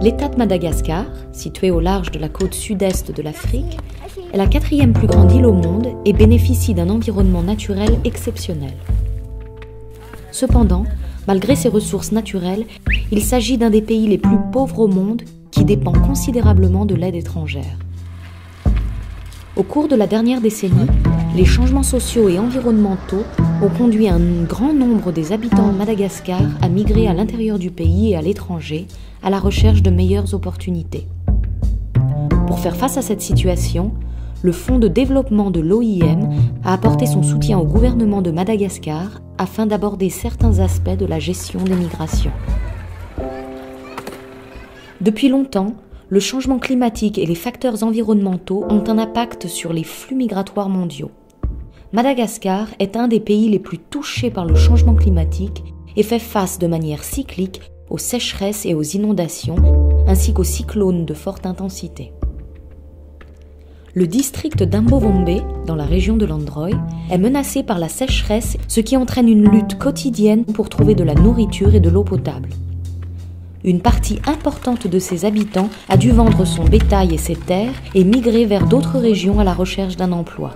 L'État de Madagascar, situé au large de la côte sud-est de l'Afrique, est la 4e plus grande île au monde et bénéficie d'un environnement naturel exceptionnel. Cependant, malgré ses ressources naturelles, il s'agit d'un des pays les plus pauvres au monde qui dépend considérablement de l'aide étrangère. Au cours de la dernière décennie, les changements sociaux et environnementaux ont conduit un grand nombre des habitants de Madagascar à migrer à l'intérieur du pays et à l'étranger, à la recherche de meilleures opportunités. Pour faire face à cette situation, le Fonds de développement de l'OIM a apporté son soutien au gouvernement de Madagascar afin d'aborder certains aspects de la gestion des migrations. Depuis longtemps, le changement climatique et les facteurs environnementaux ont un impact sur les flux migratoires mondiaux. Madagascar est un des pays les plus touchés par le changement climatique et fait face de manière cyclique aux sécheresses et aux inondations, ainsi qu'aux cyclones de forte intensité. Le district d'Ambovombe, dans la région de Landroy, est menacé par la sécheresse, ce qui entraîne une lutte quotidienne pour trouver de la nourriture et de l'eau potable. Une partie importante de ses habitants a dû vendre son bétail et ses terres et migrer vers d'autres régions à la recherche d'un emploi.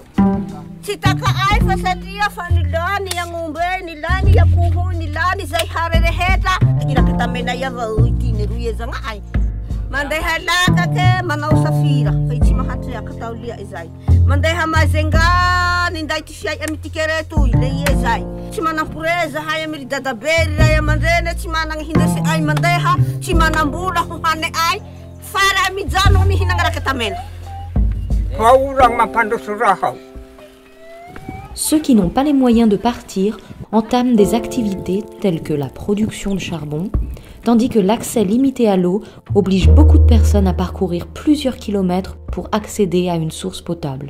Ceux qui n'ont pas les moyens de partir entament des activités telles que la production de charbon, tandis que l'accès limité à l'eau oblige beaucoup de personnes à parcourir plusieurs kilomètres pour accéder à une source potable.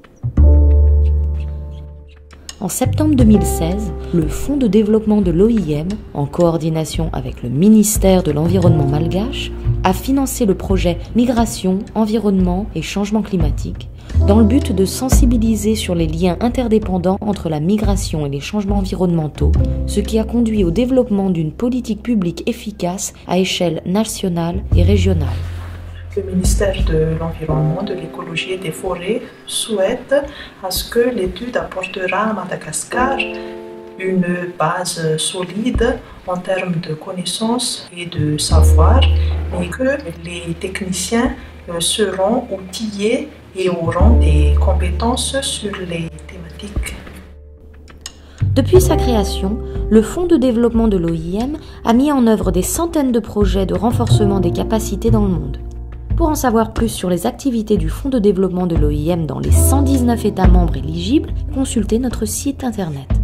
En septembre 2016, le Fonds de développement de l'OIM, en coordination avec le ministère de l'Environnement malgache, a financé le projet Migration, Environnement et Changement climatique, dans le but de sensibiliser sur les liens interdépendants entre la migration et les changements environnementaux, ce qui a conduit au développement d'une politique publique efficace à échelle nationale et régionale. Le ministère de l'Environnement, de l'Écologie et des Forêts souhaite à ce que l'étude apportera à Madagascar une base solide en termes de connaissances et de savoir, et que les techniciens seront outillés et auront des compétences sur les thématiques. Depuis sa création, le Fonds de développement de l'OIM a mis en œuvre des centaines de projets de renforcement des capacités dans le monde. Pour en savoir plus sur les activités du Fonds de développement de l'OIM dans les 119 États membres éligibles, consultez notre site internet.